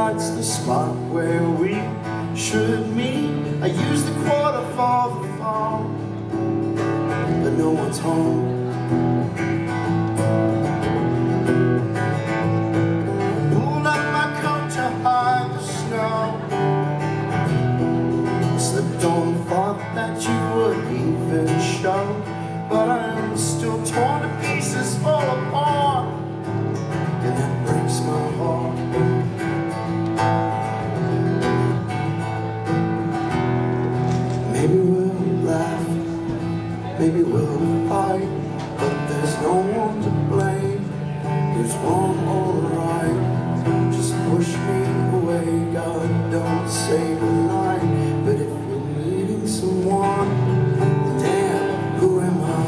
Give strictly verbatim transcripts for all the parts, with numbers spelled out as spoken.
night's the spot where we should meet. I use the quarter for the phone, but no one's home. Pulled up my coat to hide the snow. Slipped on, thought that you would even show, but I'm still torn to pieces, fall apart, and that breaks my heart. Maybe we'll laugh, maybe we'll fight, but there's no one to blame. Who's wrong or right? Just push me away, God, don't say goodnight. But if you're needing someone, damn, who am I?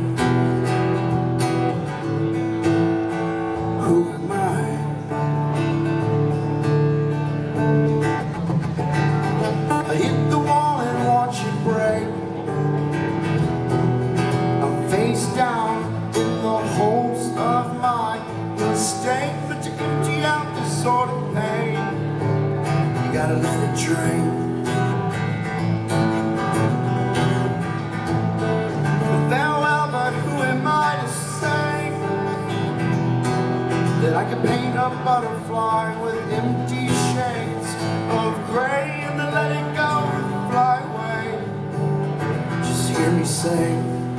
Who am I? I hit the wall and watch it break. I'm face down in the holes of my mistake, but to empty out this sort of pain, you gotta let it drain. Farewell, but who am I to say that I could paint a butterfly with empty shades of gray and then let it go and fly away? Just hear me sing,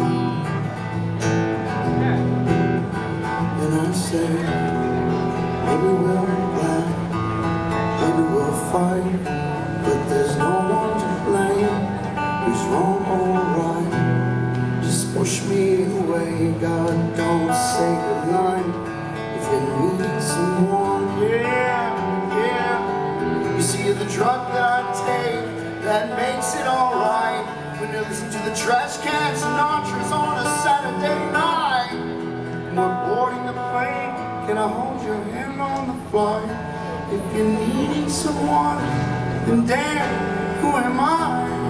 and I say, maybe we'll laugh, maybe we'll fight, but there's no one to blame. Who's wrong or right? Just push me away, God, don't say goodnight. If you need someone, yeah, yeah. You see the drug that I take that makes it alright. When you listen to the trash cans and Sinatras on a Saturday night, and we're boarding the plane, can I hold your hand on the flight? If you're needing someone, then damn, who am I?